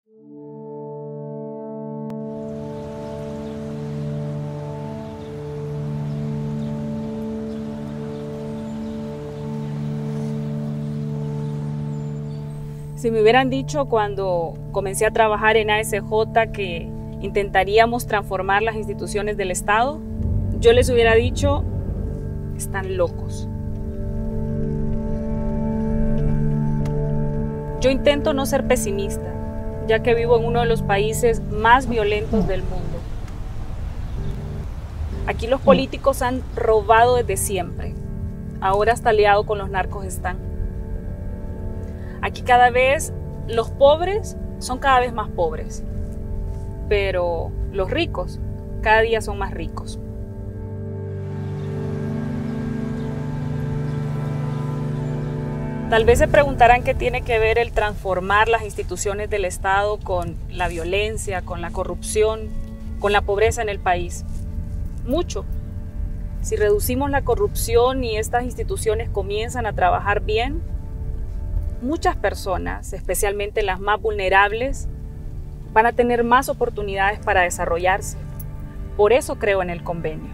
Si me hubieran dicho cuando comencé a trabajar en ASJ que intentaríamos transformar las instituciones del Estado, yo les hubiera dicho, están locos. Yo intento no ser pesimista, ya que vivo en uno de los países más violentos del mundo. Aquí los políticos han robado desde siempre, ahora hasta aliados con los narcos están. Aquí cada vez los pobres son cada vez más pobres, pero los ricos cada día son más ricos. Tal vez se preguntarán qué tiene que ver el transformar las instituciones del Estado con la violencia, con la corrupción, con la pobreza en el país. Mucho. Si reducimos la corrupción y estas instituciones comienzan a trabajar bien, muchas personas, especialmente las más vulnerables, van a tener más oportunidades para desarrollarse. Por eso creo en el convenio.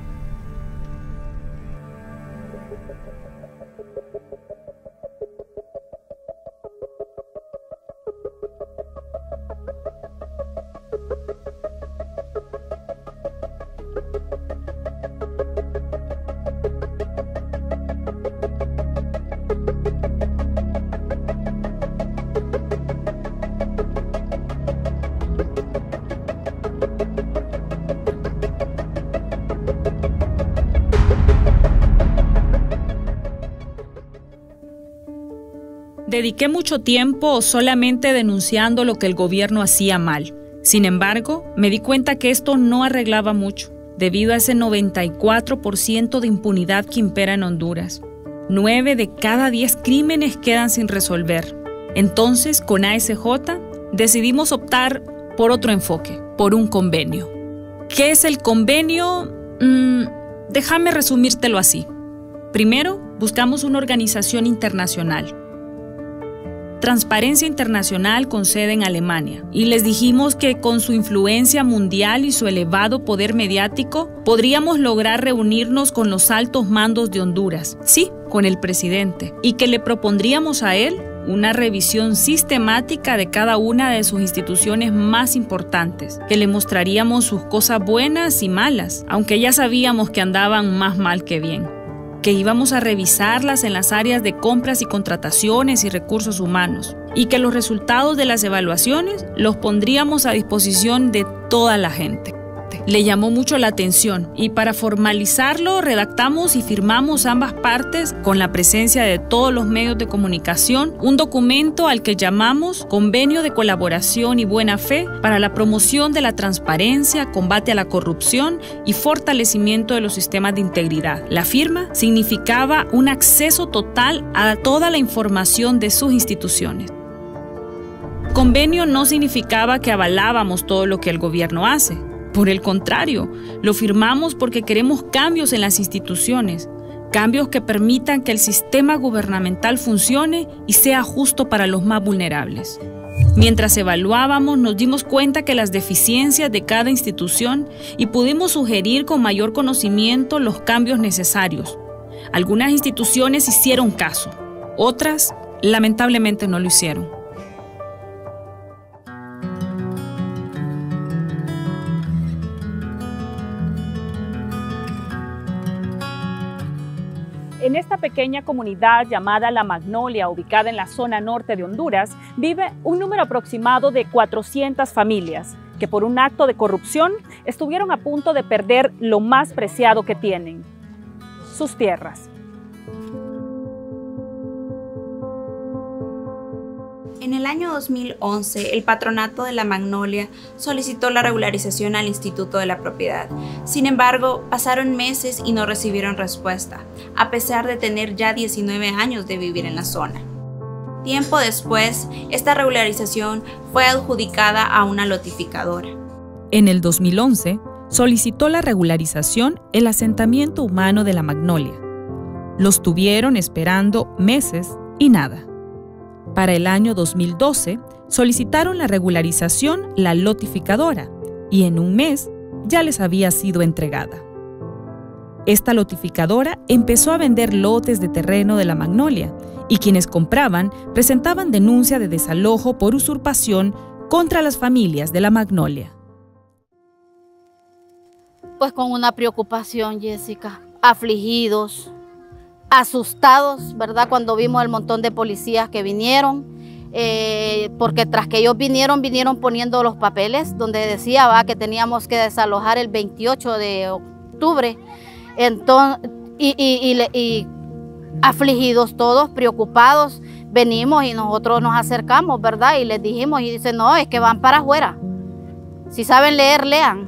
Dediqué mucho tiempo solamente denunciando lo que el gobierno hacía mal. Sin embargo, me di cuenta que esto no arreglaba mucho, debido a ese 94% de impunidad que impera en Honduras. 9 de cada 10 crímenes quedan sin resolver. Entonces, con ASJ, decidimos optar por otro enfoque, por un convenio. ¿Qué es el convenio? Déjame resumírtelo así. Primero, buscamos una organización internacional. Transparencia Internacional con sede en Alemania, y les dijimos que con su influencia mundial y su elevado poder mediático podríamos lograr reunirnos con los altos mandos de Honduras, sí, con el presidente, y que le propondríamos a él una revisión sistemática de cada una de sus instituciones más importantes, que le mostraríamos sus cosas buenas y malas, aunque ya sabíamos que andaban más mal que bien, que íbamos a revisarlas en las áreas de compras y contrataciones y recursos humanos, y que los resultados de las evaluaciones los pondríamos a disposición de toda la gente. Le llamó mucho la atención y para formalizarlo redactamos y firmamos ambas partes, con la presencia de todos los medios de comunicación, un documento al que llamamos Convenio de Colaboración y Buena Fe para la promoción de la transparencia, combate a la corrupción y fortalecimiento de los sistemas de integridad. La firma significaba un acceso total a toda la información de sus instituciones. Convenio no significaba que avalábamos todo lo que el gobierno hace. Por el contrario, lo firmamos porque queremos cambios en las instituciones, cambios que permitan que el sistema gubernamental funcione y sea justo para los más vulnerables. Mientras evaluábamos, nos dimos cuenta que las deficiencias de cada institución y pudimos sugerir con mayor conocimiento los cambios necesarios. Algunas instituciones hicieron caso, otras lamentablemente no lo hicieron. En esta pequeña comunidad llamada La Magnolia, ubicada en la zona norte de Honduras, vive un número aproximado de 400 familias que por un acto de corrupción estuvieron a punto de perder lo más preciado que tienen, sus tierras. En el año 2011, el Patronato de La Magnolia solicitó la regularización al Instituto de la Propiedad. Sin embargo, pasaron meses y no recibieron respuesta, a pesar de tener ya 19 años de vivir en la zona. Tiempo después, esta regularización fue adjudicada a una lotificadora. En el 2011, solicitó la regularización el asentamiento humano de La Magnolia. Los tuvieron esperando meses y nada. Para el año 2012, solicitaron la regularización la lotificadora y en un mes ya les había sido entregada. Esta lotificadora empezó a vender lotes de terreno de La Magnolia y quienes compraban presentaban denuncia de desalojo por usurpación contra las familias de La Magnolia. Pues con una preocupación, Jessica, afligidos, asustados, ¿verdad? Cuando vimos el montón de policías que vinieron, porque tras que ellos vinieron poniendo los papeles donde decía que teníamos que desalojar el 28 de octubre. Entonces, y afligidos todos, preocupados, venimos y nosotros nos acercamos, ¿verdad? Y les dijimos, y dicen, no, es que van para afuera. Si saben leer, lean.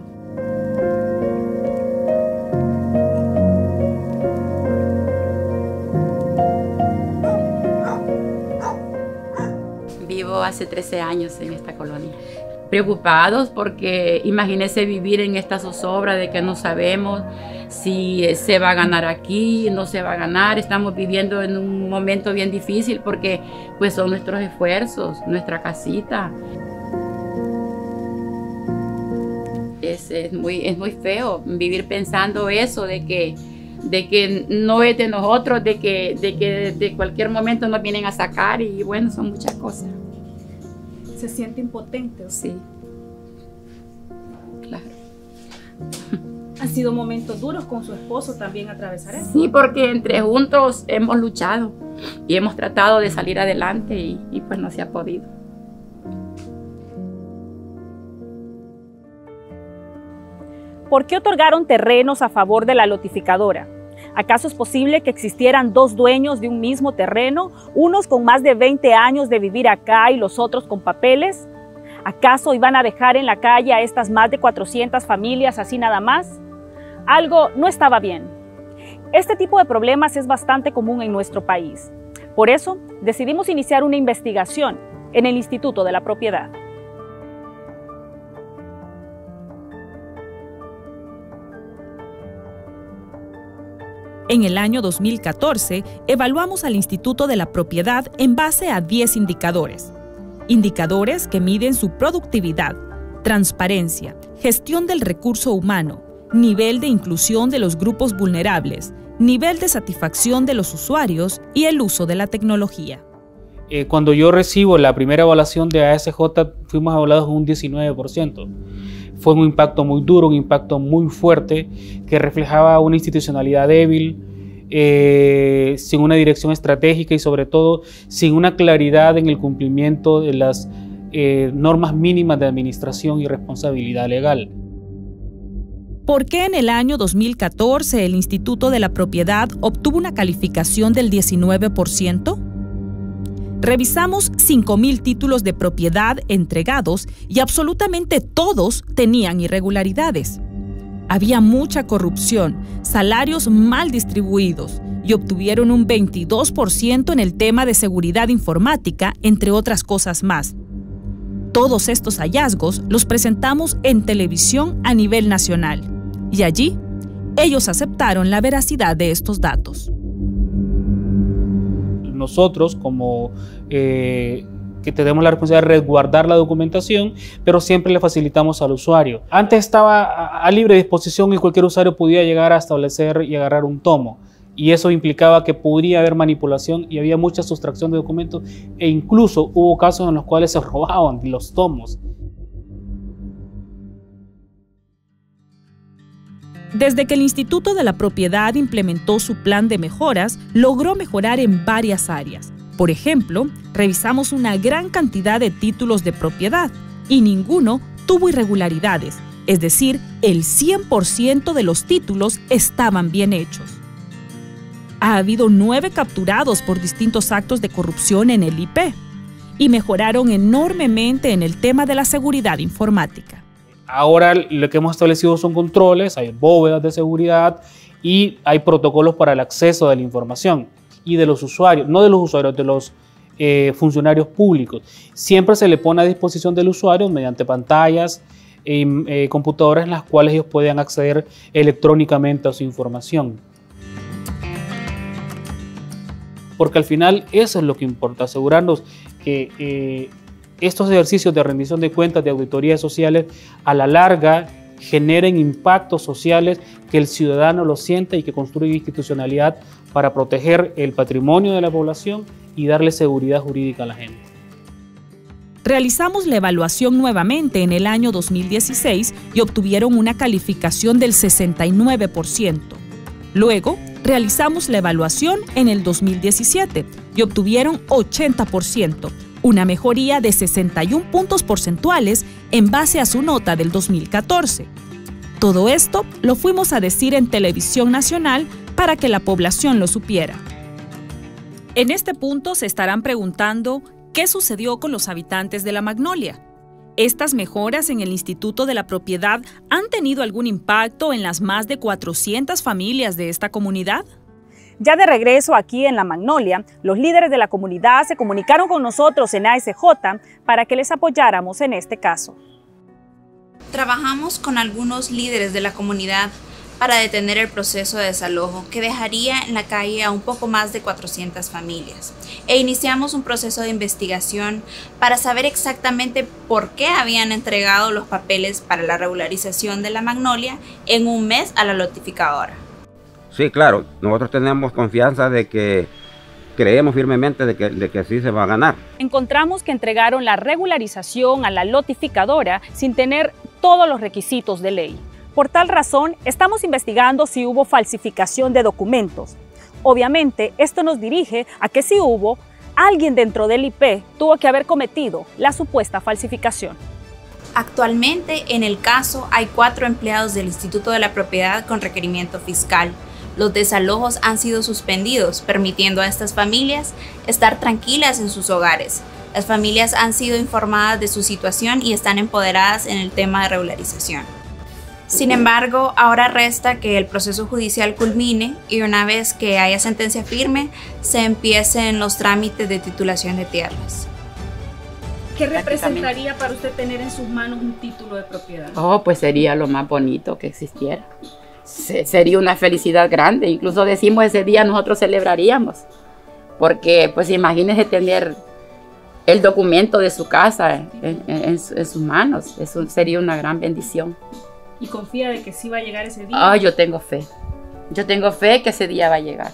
Vivo hace 13 años en esta colonia. Preocupados porque imagínense vivir en esta zozobra de que no sabemos si se va a ganar aquí, no se va a ganar. Estamos viviendo en un momento bien difícil porque pues son nuestros esfuerzos, nuestra casita. Es muy feo vivir pensando eso, de que no es de nosotros, de que de cualquier momento nos vienen a sacar y bueno, son muchas cosas. ¿Se siente impotente? Sí, claro. ¿Han sido momentos duros con su esposo también atravesar eso? Sí, porque entre juntos hemos luchado y hemos tratado de salir adelante y pues no se ha podido. ¿Por qué otorgaron terrenos a favor de la lotificadora? ¿Acaso es posible que existieran dos dueños de un mismo terreno, unos con más de 20 años de vivir acá y los otros con papeles? ¿Acaso iban a dejar en la calle a estas más de 400 familias así nada más? Algo no estaba bien. Este tipo de problemas es bastante común en nuestro país. Por eso, decidimos iniciar una investigación en el Instituto de la Propiedad. En el año 2014, evaluamos al Instituto de la Propiedad en base a 10 indicadores. Indicadores que miden su productividad, transparencia, gestión del recurso humano, nivel de inclusión de los grupos vulnerables, nivel de satisfacción de los usuarios y el uso de la tecnología. Cuando yo recibo la primera evaluación de ASJ, fuimos evaluados un 19%. Fue un impacto muy duro, un impacto muy fuerte que reflejaba una institucionalidad débil, sin una dirección estratégica y sobre todo sin una claridad en el cumplimiento de las normas mínimas de administración y responsabilidad legal. ¿Por qué en el año 2014 el Instituto de la Propiedad obtuvo una calificación del 19%? Revisamos 5,000 títulos de propiedad entregados y absolutamente todos tenían irregularidades. Había mucha corrupción, salarios mal distribuidos y obtuvieron un 22% en el tema de seguridad informática, entre otras cosas más. Todos estos hallazgos los presentamos en televisión a nivel nacional y allí ellos aceptaron la veracidad de estos datos. Nosotros como que tenemos la responsabilidad de resguardar la documentación, pero siempre le facilitamos al usuario. Antes estaba a libre disposición y cualquier usuario podía llegar a establecer y agarrar un tomo, y eso implicaba que podría haber manipulación y había mucha sustracción de documentos e incluso hubo casos en los cuales se robaban los tomos. Desde que el Instituto de la Propiedad implementó su plan de mejoras, logró mejorar en varias áreas. Por ejemplo, revisamos una gran cantidad de títulos de propiedad y ninguno tuvo irregularidades, es decir, el 100% de los títulos estaban bien hechos. Ha habido 9 capturados por distintos actos de corrupción en el IP y mejoraron enormemente en el tema de la seguridad informática. Ahora lo que hemos establecido son controles, hay bóvedas de seguridad y hay protocolos para el acceso de la información y de los usuarios, no de los usuarios, de los funcionarios públicos. Siempre se le pone a disposición del usuario mediante pantallas, computadoras en las cuales ellos puedan acceder electrónicamente a su información. Porque al final eso es lo que importa, asegurarnos que estos ejercicios de rendición de cuentas, de auditorías sociales, a la larga generen impactos sociales, que el ciudadano lo sienta y que construya institucionalidad para proteger el patrimonio de la población y darle seguridad jurídica a la gente. Realizamos la evaluación nuevamente en el año 2016 y obtuvieron una calificación del 69%. Luego, realizamos la evaluación en el 2017 y obtuvieron 80%, una mejoría de 61 puntos porcentuales en base a su nota del 2014. Todo esto lo fuimos a decir en Televisión Nacional para que la población lo supiera. En este punto se estarán preguntando qué sucedió con los habitantes de La Magnolia. ¿Estas mejoras en el Instituto de la Propiedad han tenido algún impacto en las más de 400 familias de esta comunidad? Ya de regreso aquí en La Magnolia, los líderes de la comunidad se comunicaron con nosotros en ASJ para que les apoyáramos en este caso. Trabajamos con algunos líderes de la comunidad para detener el proceso de desalojo que dejaría en la calle a un poco más de 400 familias. E iniciamos un proceso de investigación para saber exactamente por qué habían entregado los papeles para la regularización de La Magnolia en un mes a la notificadora. Sí, claro, nosotros tenemos confianza de que creemos firmemente de que sí se va a ganar. Encontramos que entregaron la regularización a la notificadora sin tener todos los requisitos de ley. Por tal razón, estamos investigando si hubo falsificación de documentos. Obviamente, esto nos dirige a que si hubo, alguien dentro del IP tuvo que haber cometido la supuesta falsificación. Actualmente, en el caso, hay 4 empleados del Instituto de la Propiedad con requerimiento fiscal. Los desalojos han sido suspendidos, permitiendo a estas familias estar tranquilas en sus hogares. Las familias han sido informadas de su situación y están empoderadas en el tema de regularización. Sin embargo, ahora resta que el proceso judicial culmine y una vez que haya sentencia firme, se empiecen los trámites de titulación de tierras. ¿Qué representaría para usted tener en sus manos un título de propiedad? Oh, pues sería lo más bonito que existiera. Sería una felicidad grande. Incluso decimos ese día nosotros celebraríamos. Porque pues imagínese tener el documento de su casa en sus manos. Eso sería una gran bendición. ¿Y confía de que sí va a llegar ese día? Yo tengo fe. Yo tengo fe que ese día va a llegar.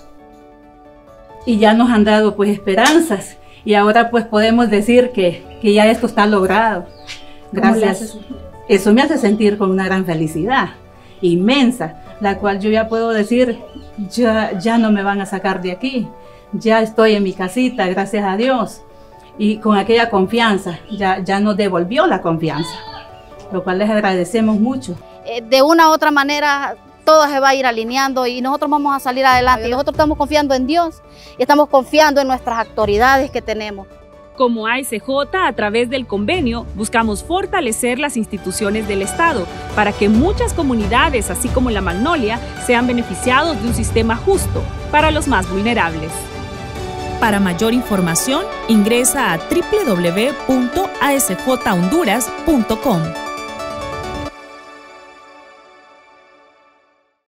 Y ya nos han dado pues esperanzas. Y ahora pues podemos decir que ya esto está logrado. Gracias. Eso me hace sentir con una gran felicidad inmensa, la cual yo ya puedo decir, ya no me van a sacar de aquí. Ya estoy en mi casita, gracias a Dios. Y con aquella confianza, ya nos devolvió la confianza, lo cual les agradecemos mucho. De una u otra manera, todo se va a ir alineando y nosotros vamos a salir adelante. Y nosotros estamos confiando en Dios y estamos confiando en nuestras autoridades que tenemos. Como ASJ, a través del convenio, buscamos fortalecer las instituciones del Estado para que muchas comunidades, así como La Magnolia, sean beneficiados de un sistema justo para los más vulnerables. Para mayor información, ingresa a www.asjhonduras.com.